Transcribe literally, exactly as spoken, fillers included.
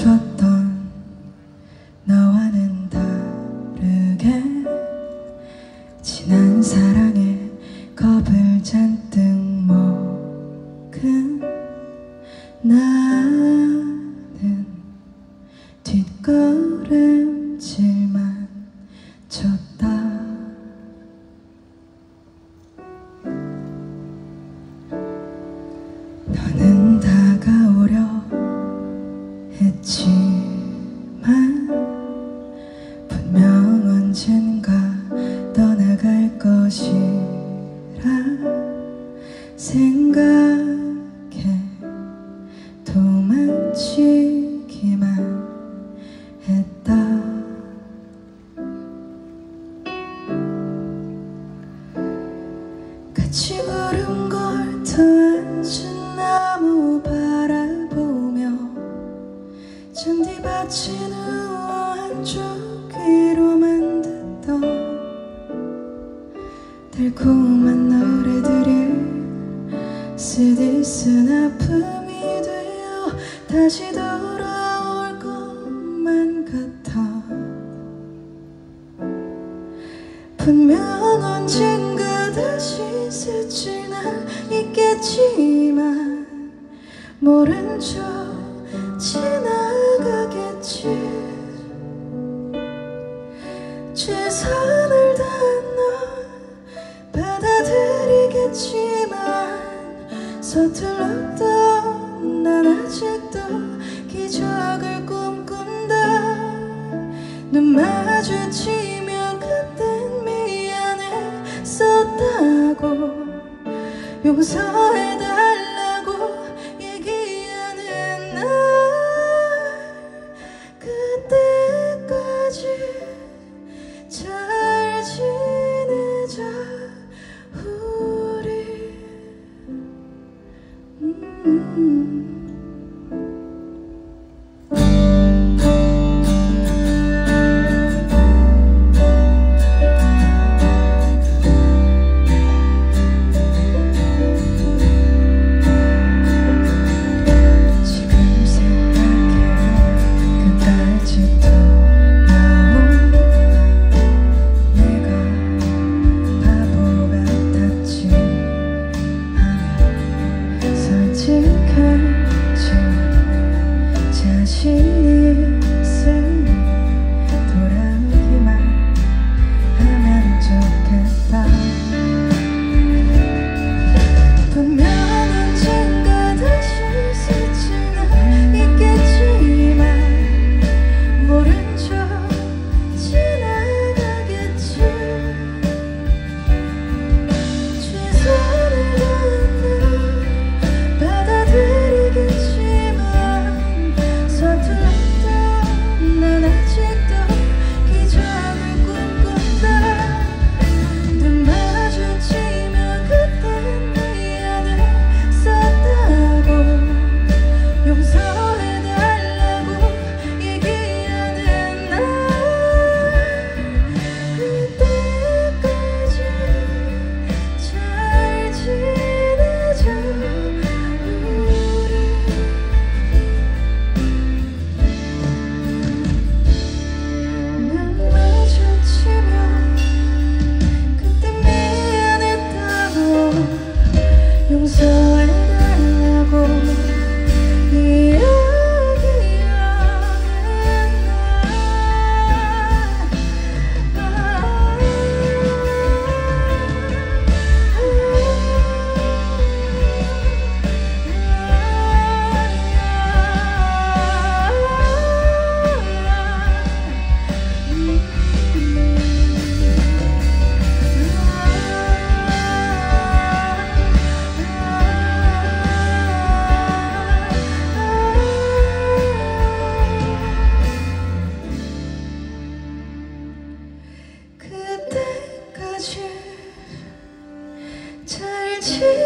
줬던 너와는 다르게 지난 사랑에 겁을 잔뜩 먹은 나는 뒷걸음질만 쳤다. 너는 다가오려 했지만 분명 언젠가 떠나갈 것이라 생각해 도망치기만 했다. 같이 부른 걸 더 앉은 나무 바라보며 잔디밭에 누워 한쪽 귀로만 듣던 달콤한 노래들이 쓰디쓴 아픔이 되어 다시 돌아올 것만 같아. 분명 언젠가 다시 스칠 날 있겠지만 모른 척 지나가겠지. 최선을 다한 널 받아들이겠지만 서툴렀던 난 아직도 기적을 꿈꾼다. 눈 마주치며 그땐 미안했었다고 용서해달라고 얘기하는 날 그때까지 잘 지내자 우리. 음. 자신이 있으니 돌아오기만 하면 좋겠다. 분명 언젠가 다시 스칠 날 있겠지만 모른 척 지나가겠지. 최선을 다한 널 받아들이겠지만 서툴렀던 난 아직도 기적을 꿈꾼다. 눈 마주치며 그땐 미안했었다고 용서해달라고 얘기하는 날 그때까지 잘 지내자 우리. 눈 마주치며 그때 미안했다고 용서해달라고 이야기하는 그때까지 잘 지내